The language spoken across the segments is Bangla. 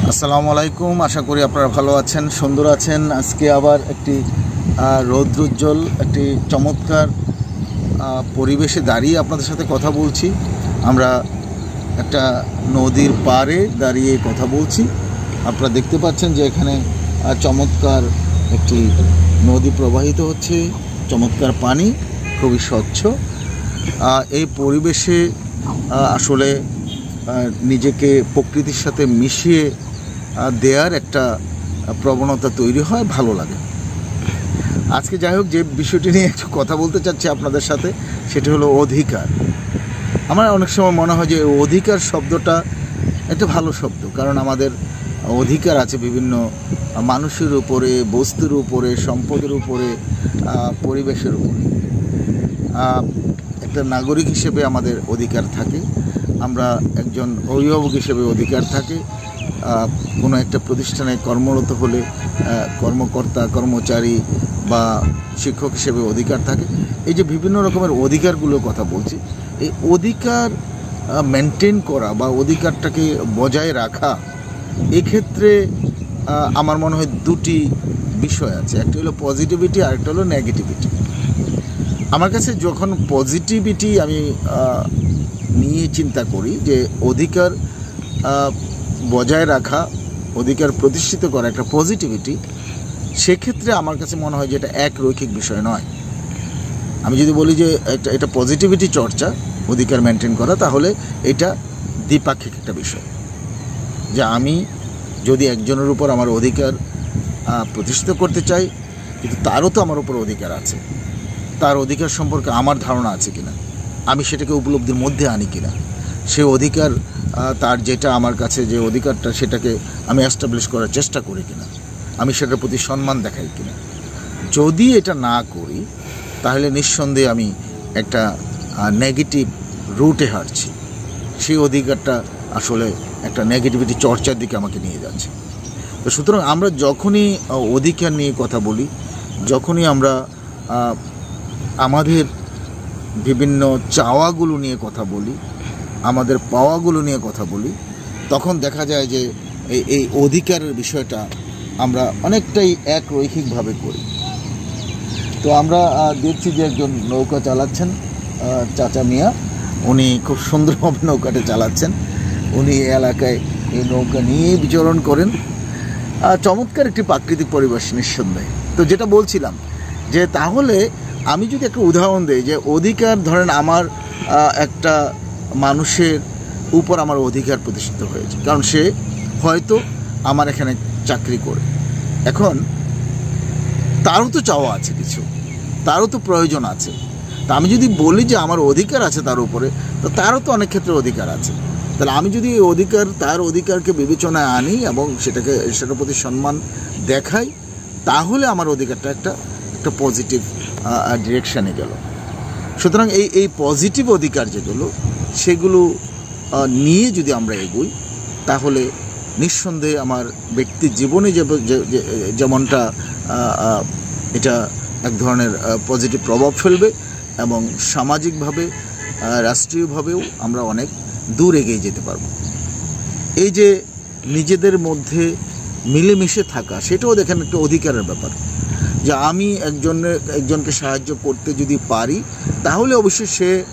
আসসালামু আলাইকুম। আশা করি আপনারা ভালো আছেন, সুন্দর আছেন। আজকে আবার একটি রৌদ্রোজ্জ্বল একটি চমৎকার পরিবেশে দাঁড়িয়ে আপনাদের সাথে কথা বলছি। আমরা একটা নদীর পাড়ে দাঁড়িয়ে কথা বলছি। আপনারা দেখতে পাচ্ছেন যে এখানে চমৎকার একটি নদী প্রবাহিত হচ্ছে, চমৎকার পানি, খুবই স্বচ্ছ। এই পরিবেশে আসলে নিজেকে প্রকৃতির সাথে মিশিয়ে দেওয়ার একটা প্রবণতা তৈরি হয়, ভালো লাগে। আজকে যাই হোক, যে বিষয়টি নিয়ে একটু কথা বলতে চাচ্ছি আপনাদের সাথে, সেটি হলো অধিকার। আমার অনেক সময় মনে হয় যে অধিকার শব্দটা একটা ভালো শব্দ, কারণ আমাদের অধিকার আছে বিভিন্ন মানুষের উপরে, বস্তুর উপরে, সম্পদের উপরে, পরিবেশের উপরে। একটা নাগরিক হিসেবে আমাদের অধিকার থাকে, আমরা একজন অভিভাবক হিসেবে অধিকার থাকে, কোনো একটা প্রতিষ্ঠানে কর্মরত হলে কর্মকর্তা, কর্মচারী বা শিক্ষক হিসেবে অধিকার থাকে। এই যে বিভিন্ন রকমের অধিকারগুলোর কথা বলছি, এই অধিকার মেনটেন করা বা অধিকারটাকে বজায় রাখা, এক্ষেত্রে আমার মনে হয় দুটি বিষয় আছে। একটা হলো পজিটিভিটি, আর একটা হলো নেগেটিভিটি। আমার কাছে যখন পজিটিভিটি আমি নিয়ে চিন্তা করি যে অধিকার বজায় রাখা, অধিকার প্রতিষ্ঠিত করা একটা পজিটিভিটি, সেক্ষেত্রে আমার কাছে মনে হয় যে এটা এক রৈখিক বিষয় নয়। আমি যদি বলি যে এটা পজিটিভিটি চর্চা, অধিকার মেনটেন করা, তাহলে এটা দ্বিপাক্ষিক একটা বিষয়। যে আমি যদি একজনের উপর আমার অধিকার প্রতিষ্ঠিত করতে চাই, কিন্তু তারও তো আমার উপর অধিকার আছে, তার অধিকার সম্পর্কে আমার ধারণা আছে কিনা, আমি সেটাকে উপলব্ধির মধ্যে আনি কিনা, সে অধিকার তার যেটা আমার কাছে যে অধিকারটা, সেটাকে আমি এস্টাবলিশ করার চেষ্টা করি কিনা, আমি সেটার প্রতি সম্মান দেখাই কিনা। যদি এটা না করি, তাহলে নিঃসন্দেহে আমি একটা নেগেটিভ রুটে হাঁটছি। সেই অধিকারটা আসলে একটা নেগেটিভিটি চর্চার দিকে আমাকে নিয়ে যাচ্ছে। তো সুতরাং আমরা যখনই অধিকার নিয়ে কথা বলি, যখনই আমরা আমাদের বিভিন্ন চাওয়াগুলো নিয়ে কথা বলি, আমাদের পাওয়াগুলো নিয়ে কথা বলি, তখন দেখা যায় যে এই অধিকারের বিষয়টা আমরা অনেকটাই এক রৈখিকভাবে করি। তো আমরা দেখছি যে একজন নৌকা চালাচ্ছেন, চাচা মিয়া, উনি খুব সুন্দরভাবে নৌকাটা চালাচ্ছেন। উনি এই এলাকায় এই নৌকা নিয়ে বিচরণ করেন। চমৎকার একটি প্রাকৃতিক পরিবেশ নিঃসন্দেহে। তো যেটা বলছিলাম যে তাহলে আমি যদি একটা উদাহরণ দিই যে অধিকার, ধরেন আমার একটা মানুষের উপর আমার অধিকার প্রতিষ্ঠিত হয়েছে, কারণ সে হয়তো আমার এখানে চাকরি করে, এখন তারও তো চাওয়া আছে কিছু, তারও তো প্রয়োজন আছে। তা আমি যদি বলি যে আমার অধিকার আছে তার উপরে, তো তারও তো অনেক ক্ষেত্রে অধিকার আছে। তাহলে আমি যদি এই অধিকার, তার অধিকারকে বিবেচনায় আনি এবং সেটার প্রতি সম্মান দেখাই, তাহলে আমার অধিকারটা একটা পজিটিভ ডিরেকশানে গেল। সুতরাং এই পজিটিভ অধিকার যেগুলো, সেগুলো নিয়ে যদি আমরা এগোই, তাহলে নিঃসন্দেহে আমার ব্যক্তির জীবনে যেমনটা এটা এক ধরনের পজিটিভ প্রভাব ফেলবে, এবং সামাজিকভাবে, রাষ্ট্রীয়ভাবেও আমরা অনেক দূর এগিয়ে যেতে পারব। এই যে নিজেদের মধ্যে মিলেমিশে থাকা, সেটাও দেখেন একটা অধিকারের ব্যাপার। যে আমি একজনকে সাহায্য করতে যদি পারি, তাহলে অবশ্যই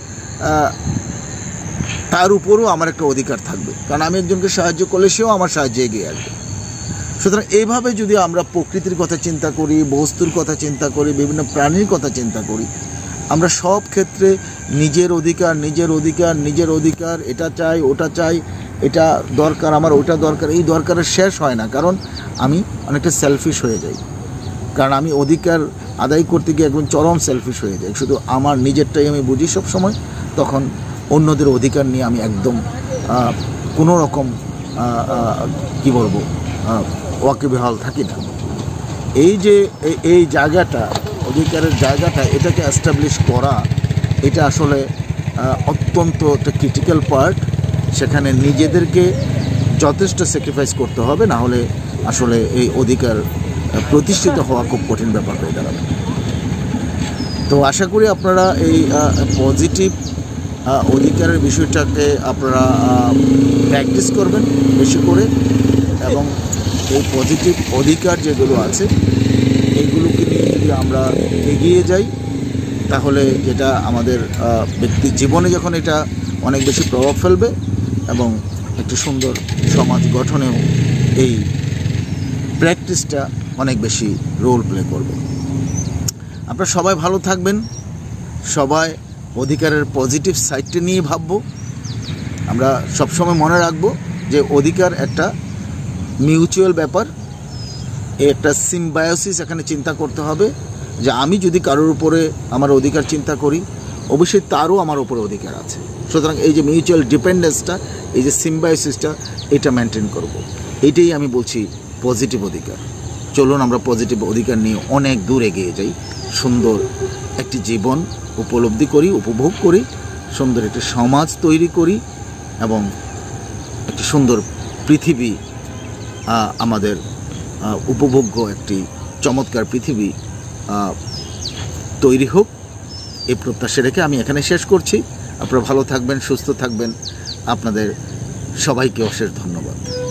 তার উপরও আমার একটা অধিকার থাকবে, কারণ আমি একজনকে সাহায্য করলে সেও আমার সাহায্যে এগিয়ে আসবে। সুতরাং এইভাবে যদি আমরা প্রকৃতির কথা চিন্তা করি, বস্তুর কথা চিন্তা করি, বিভিন্ন প্রাণীর কথা চিন্তা করি, আমরা সব ক্ষেত্রে নিজের অধিকার, এটা চাই, ওটা চাই, এটা দরকার আমার, ওটা দরকার, এই দরকারের শেষ হয় না, কারণ আমি অনেকটা সেলফিশ হয়ে যাই। কারণ আমি অধিকার আদায় করতে গিয়ে একদম চরম সেলফিশ হয়ে যাই, শুধু আমার নিজেরটাই আমি বুঝি সব সময়। তখন অন্যদের অধিকার নিয়ে আমি একদম কোনো রকম কী বলবো, ওয়াকিবহাল থাকি না। এই জায়গাটা, অধিকারের জায়গাটা, এটাকে এস্টাবলিশ করা, এটা আসলে অত্যন্ত একটা ক্রিটিক্যাল পার্ট। সেখানে নিজেদেরকে যথেষ্ট স্যাক্রিফাইস করতে হবে, না হলে আসলে এই অধিকার প্রতিষ্ঠিত হওয়া খুব কঠিন ব্যাপার হয়ে দাঁড়াবে। তো আশা করি আপনারা এই পজিটিভ অধিকারের বিষয়টাকে আপনারা প্র্যাকটিস করবেন বেশি করে, এবং এই পজিটিভ অধিকার যেগুলো আছে এইগুলোকে নিয়ে যদি আমরা এগিয়ে যাই তাহলে এটা আমাদের ব্যক্তি জীবনে যখন এটা অনেক বেশি প্রভাব ফেলবে এবং একটি সুন্দর সমাজ গঠনেও এই প্র্যাকটিসটা অনেক বেশি রোল প্লে করবে। আপনারা সবাই ভালো থাকবেন, সবাই অধিকারের পজিটিভ সাইডটা নিয়ে ভাববো। আমরা সবসময় মনে রাখবো যে অধিকার একটা মিউচুয়াল ব্যাপার, একটা সিম্বায়োসিস এখানে চিন্তা করতে হবে যে আমি যদি কারোর উপরে আমার অধিকার চিন্তা করি অবশ্যই তারও আমার উপরে অধিকার আছে। সুতরাং এই যে মিউচুয়াল ডিপেন্ডেন্সটা, এই যে সিম্বায়োসিসটা, এটা মেনটেন করব। এইটাই আমি বলছি পজিটিভ অধিকার। চলুন আমরা পজিটিভ অধিকার নিয়ে অনেক দূর এগিয়ে যাই, সুন্দর একটি জীবন উপলব্ধি করি, উপভোগ করি, সুন্দর একটি সমাজ তৈরি করি এবং একটি সুন্দর পৃথিবী আমাদের উপভোগ্য একটি চমৎকার পৃথিবী তৈরি হোক, এই প্রত্যাশা রেখে আমি এখানে শেষ করছি। আপনারা ভালো থাকবেন, সুস্থ থাকবেন। আপনাদের সবাইকে অশেষ ধন্যবাদ।